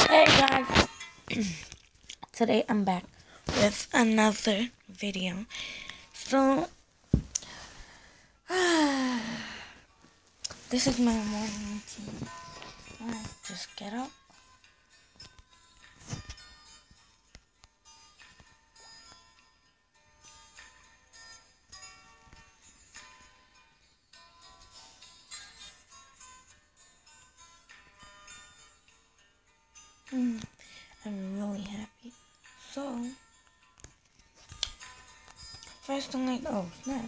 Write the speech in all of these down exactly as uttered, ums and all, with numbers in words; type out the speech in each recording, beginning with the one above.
Hey guys, today I'm back with another video. So, this is my morning routine. I just get up. Hmm, I'm really happy. So, first thing I, oh snap.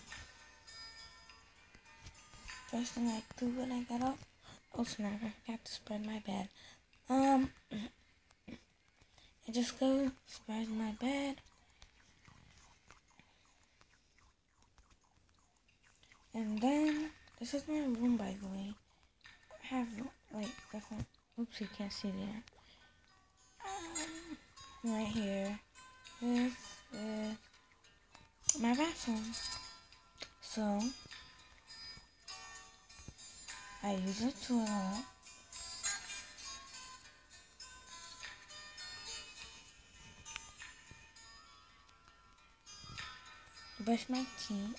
First thing I do when I get up, oh snap, I forgot to spread my bed. Um, I just go spread my bed. And then, this is my room by the way. I have like different, oops, you can't see that. Um, right here, this is my bathroom. So, I use a toilet. Brush my teeth.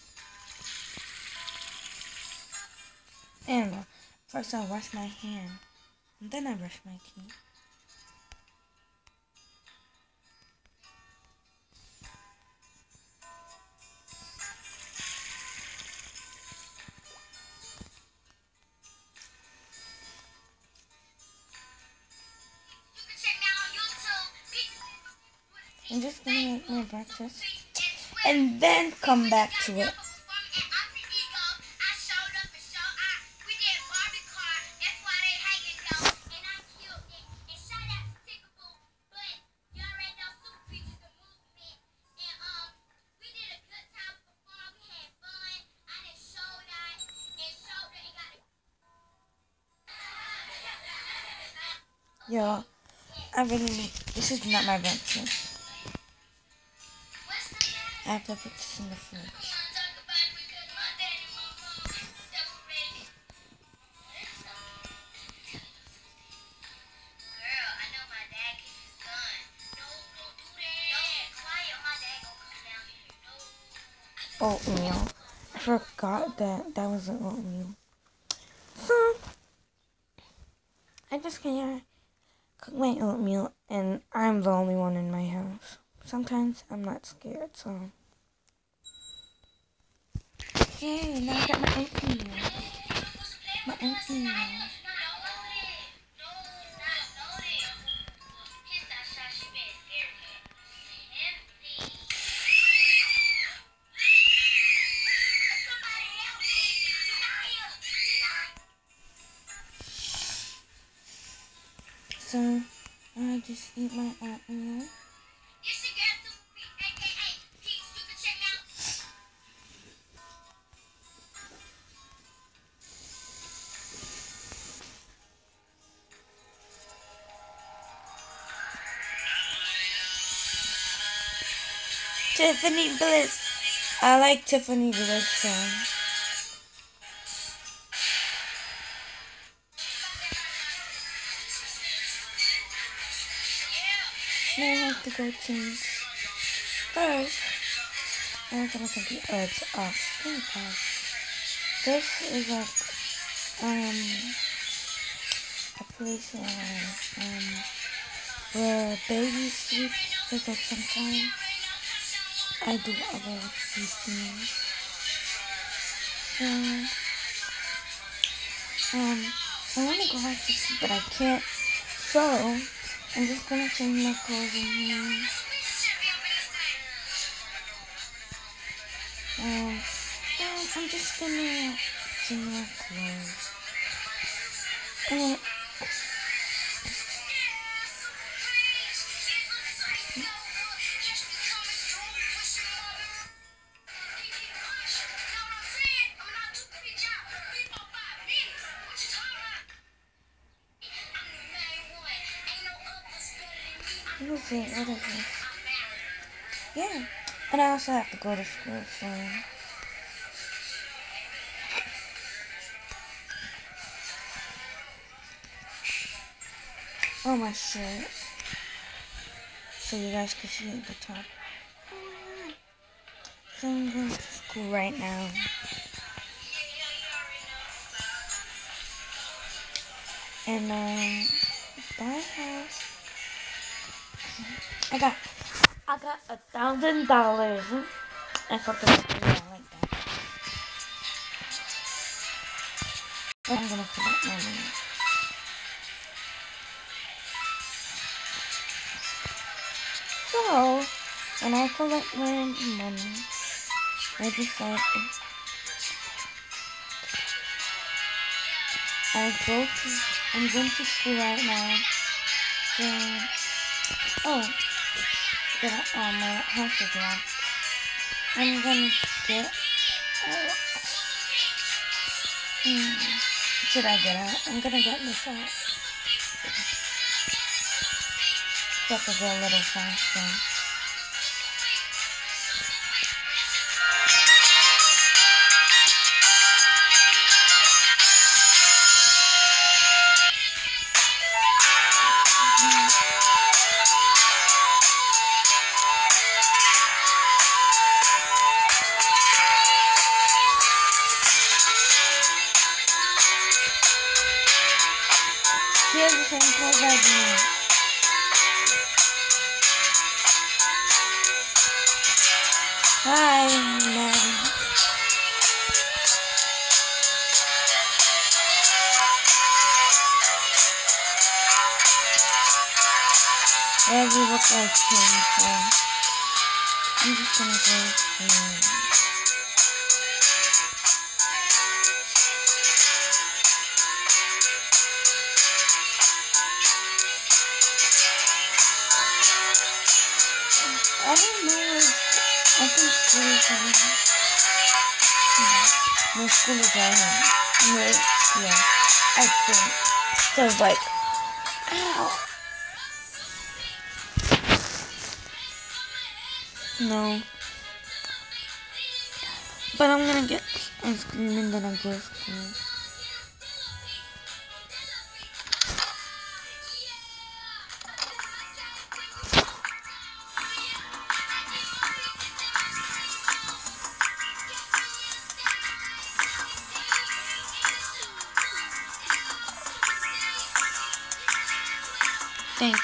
And first I wash my hand, and then I brush my teeth. I'm just gonna make my breakfast, and then come back to it. Yo, I really need, this is not my breakfast. I have to put this in the fridge. Oatmeal. I forgot that that was an oatmeal. So, I just can't cook my oatmeal, and I'm the only one in my house. Sometimes I'm not scared, so. Yay, now I got my oatmeal. My oatmeal. So, I just eat my oatmeal. Tiffany Bliss. I like Tiffany Bliss songs. Now I have to go change. First, I'm gonna take the herbs off. This is a um a place where um where babies sleep. Because like sometimes I do other things. So um I want to go back to sleep, but I can't. So I'm just gonna change my clothes in here. Um, um, I'm just gonna change my clothes. Uh, what is it? What is this? Yeah. And I also have to go to school, so. Oh, my shirt. So you guys can see at the top. So I'm going to school right now. And um, that house, I got, I got a thousand dollars. I thought that was pretty I like that. But I'm gonna put that money. So when I collect my money, I decide I go to, I'm going to school right now. So, oh, the, uh, my house is locked. I'm gonna get, oh, hmm, should I get out? I'm gonna get this out. Just to go a little faster. Here's the same clothes as me. Hi, Maddie. Yeah, we look like twins, so I'm just gonna go through. I don't know if I think school is right here. Hmm. No, school is right here. No, yeah, I think. Cause like, ow. No. But I'm gonna get ice cream and then I'll go to school. Thanks.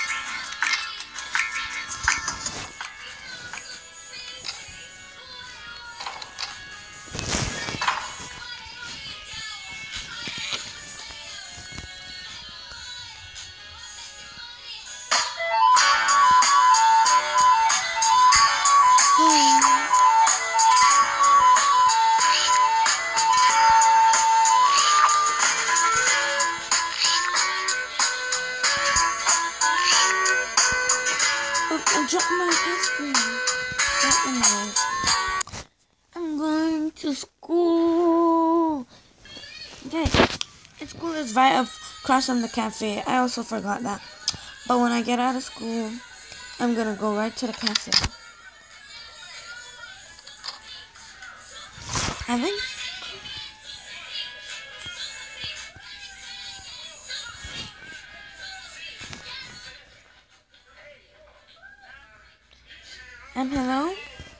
I dropped my ice cream. But anyway, I'm going to school. Okay, and school is right across from the cafe. I also forgot that. But when I get out of school, I'm gonna go right to the cafe. Having? Um, hello?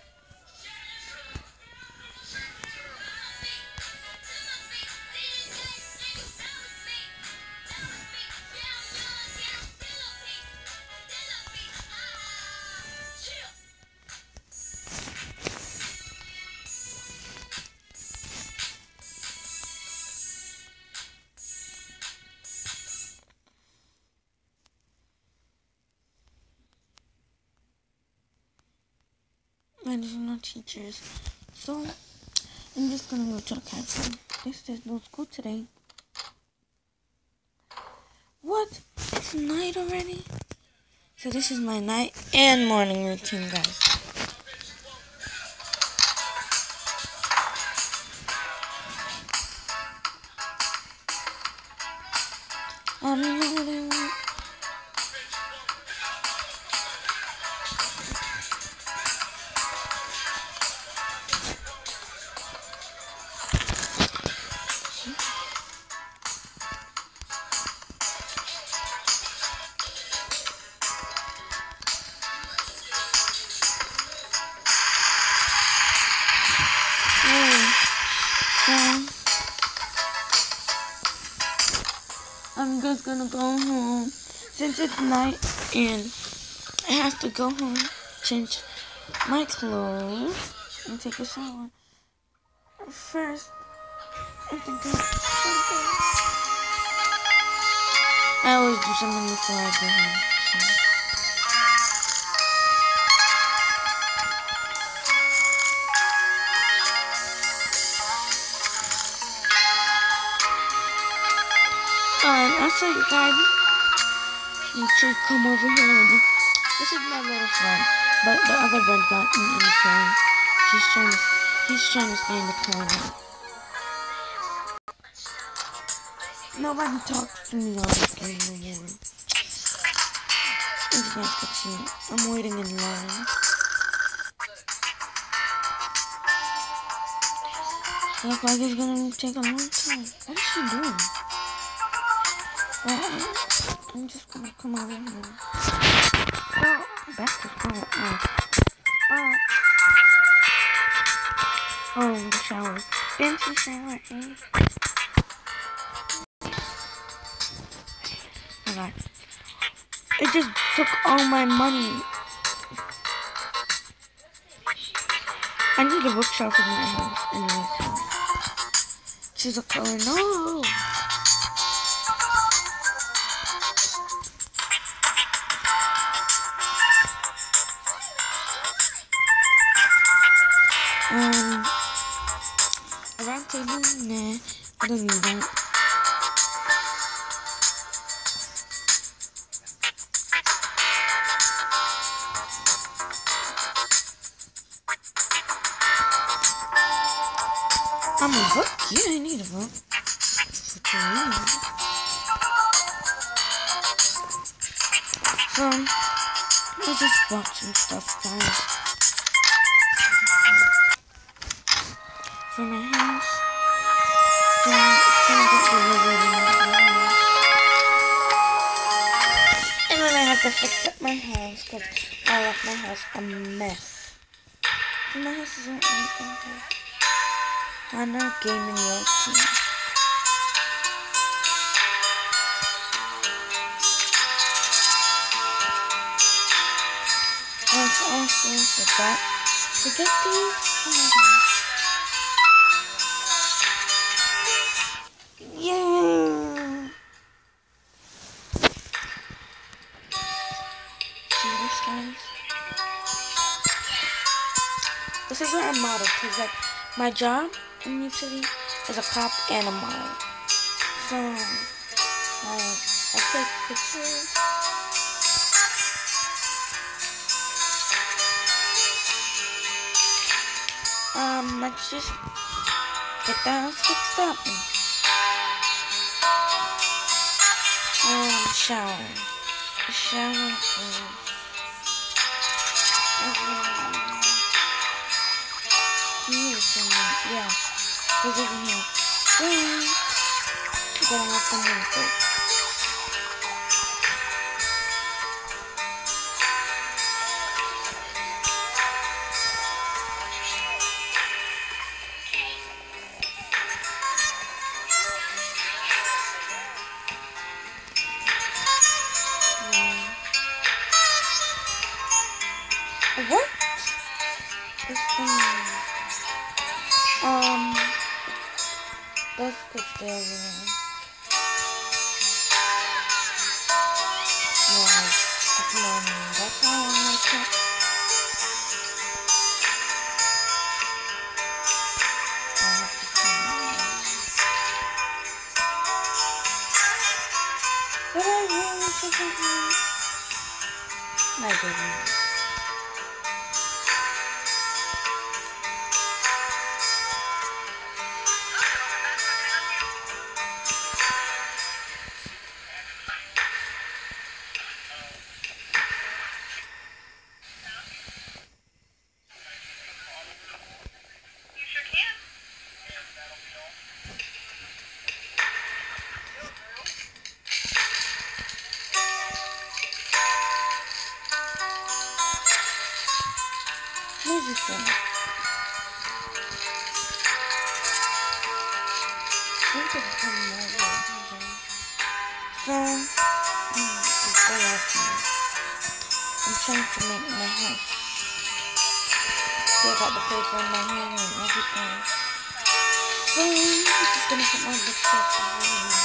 There's no teachers, so I'm just gonna go to the cafe. This is no school today. What? It's night already? So this is my night and morning routine, guys. I don't know what I want. just gonna go home since it's night and I have to go home, change my clothes, and take a shower. First, I have to do something. I always do something before I go home. So. And also, you guys, you should come over here and do. This is my little friend, but the other bird got eaten, so he's trying to he's trying to stay in the corner. Nobody talks to me on this game anymore. As you guys can see, I'm waiting in line. Looks like it's gonna take a long time. What is she doing? Well, I'm just gonna come over here. Well, back to school. Oh. Oh. Oh, the shower. Fancy shower, eh? Oh God. It just took all my money. I need a bookshelf in my house. Anyways. Choose a color. No! Um, a round table? Nah, I don't need that. I'm a book? Yeah, I need a book. What you need? So, I just bought some stuff, guys. For my house. Then it's gonna get delivered in my house. And then I have to fix up my house because I left my house a mess. So my house is right there. Hana Gaming World Team. I also forgot to get these. Oh my gosh. Yeah. See this, guys? This is what I'm modeled, because like my job in New City is a cop and a model. So like I take pictures. Um, let's just get that all fixed up. Um, shower. The shower is here somewhere. Yeah, it's over here. Then, then I'll come in first. What? This thing. Um. Let's put the other one. Yeah, that's morning. That's how I like it. I have to come. Did I really check it out? I didn't. Where's this one? I think it's coming right here. So, trying. Mm, it's so awesome. I'm trying to make my house. See, I got the paper in my hand and everything. So I'm just gonna put my bookshelf over here.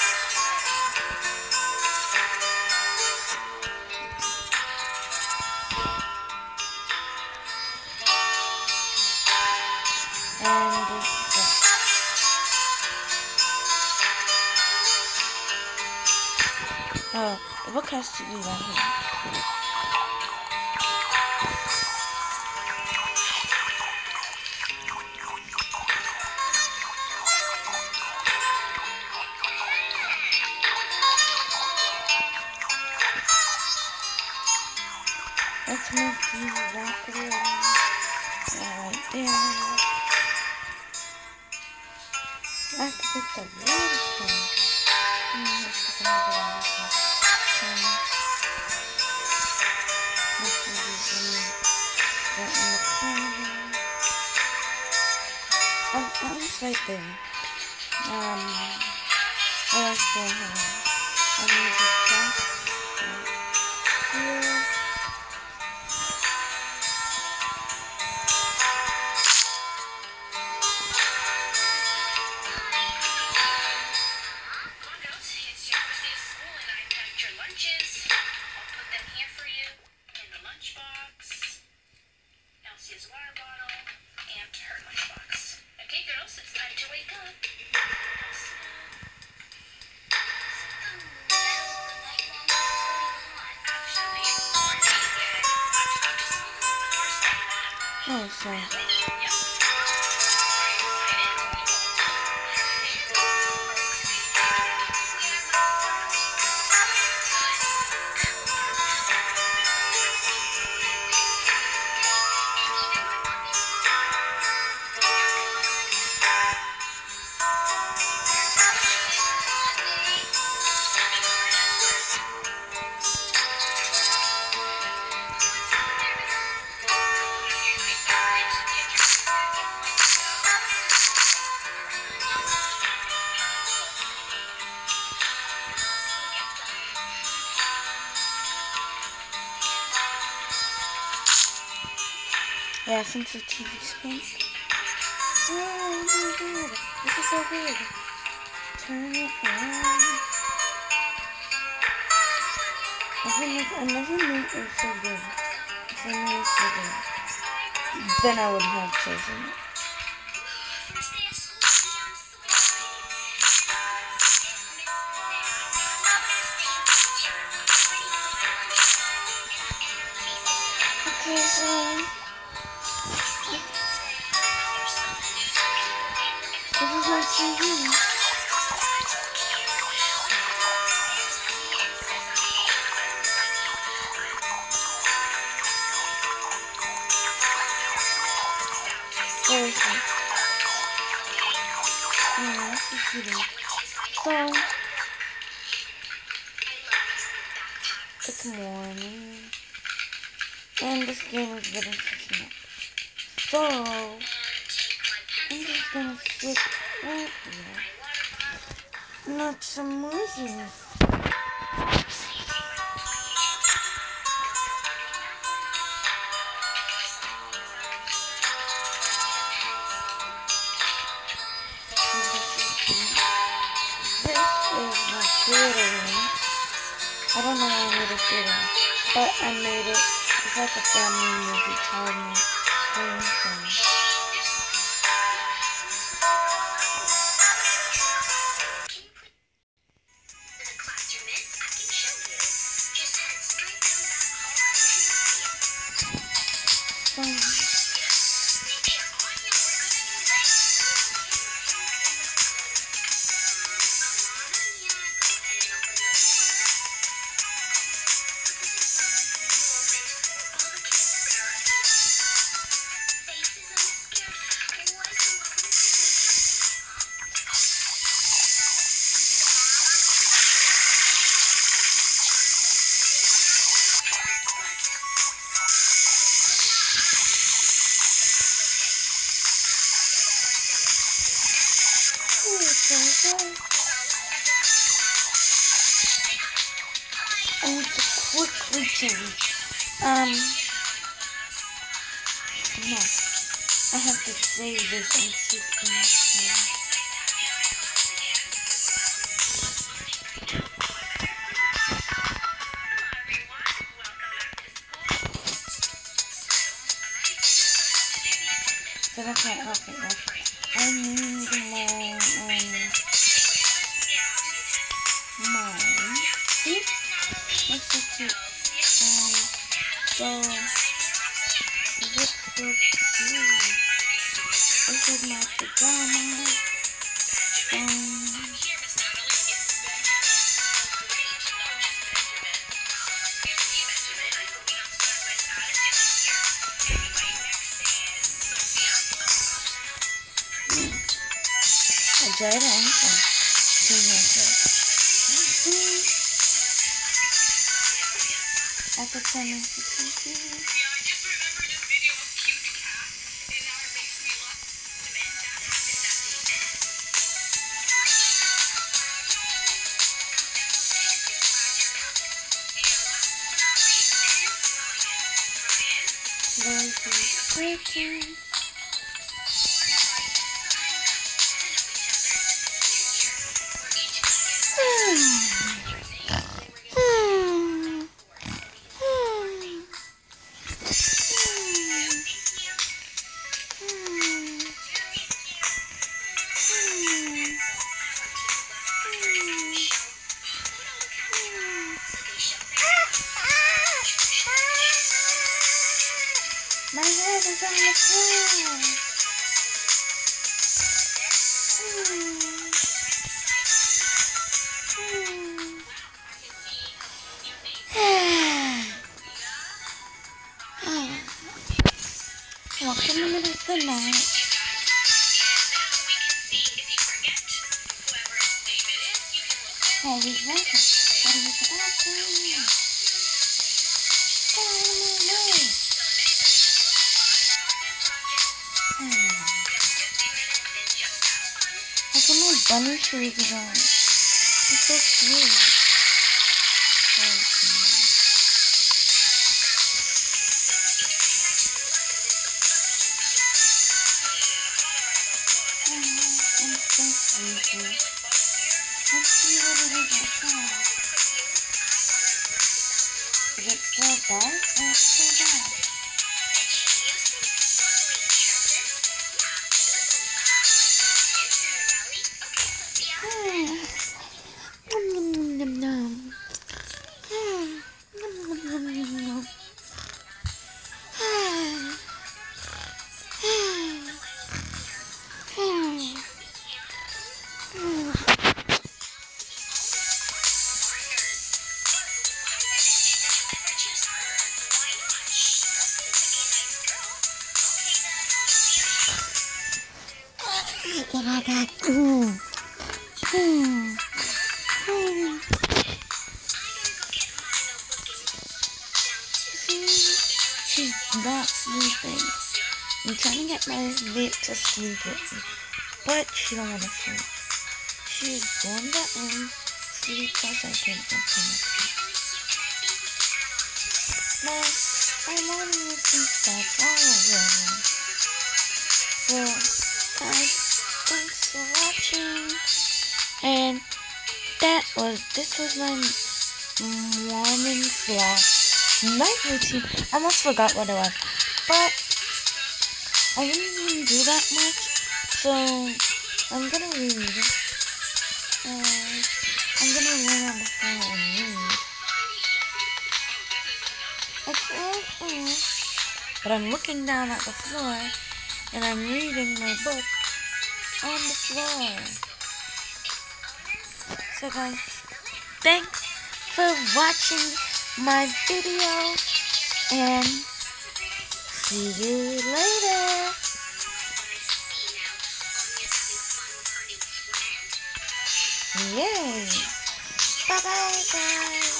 And this is it. Oh, the book has to be right here. Let's move these backwards. Right there. I can pick the water from. Hmm, let's put some of the water. Let's use them right in the corner. Oh, oh, it's right there. Um, what else do I have? I need the box right here. Oh, sorry. Yeah, since the T V's pink. Oh my god, this is so good. Turn it on. I think I never knew it was so good. If I knew it was so good, then I wouldn't have chosen it. Okay, so this is my T V. Where is it? Oh, this is pretty. So, it's morning, and this game is getting switching up. So, I'm just gonna sit right here and watch some movies. This is my theater room. I don't know why I made a theater, but I made it. It's like a family movie time thing. Okay. Um. No. I have to save this and keep it. But okay, okay, okay. I need more, um, mine. See? That's so cute. Um, so, this so cute. This is my pajama. Um, I dried on. I could send it to you. Breaking. My head is on the floor. Welcome to the night. Hey, he's welcome. What is it about? Look at my bunny shoes on. It's so cute. So cute. Oh, I'm so sleepy. Let's see what it is outside. Is it still dark? Oh, it's still dark. Ooh. Hmm. Hmm. She's not sleeping. I'm trying to get my mate to sleep with me, but she don't want to sleep. She's going to um, sleep for a second and come up here. Now, I'm only missing stuff all over. So, guys, thanks for watching. And that was, this was my morning slash night routine. I almost forgot what it was, but I didn't even do that much, so I'm gonna read it. Uh, I'm gonna lay on the floor and read. It's all in, but I'm looking down at the floor, and I'm reading my book on the floor. So guys, thanks for watching my video, and see you later. Yay! Bye bye guys.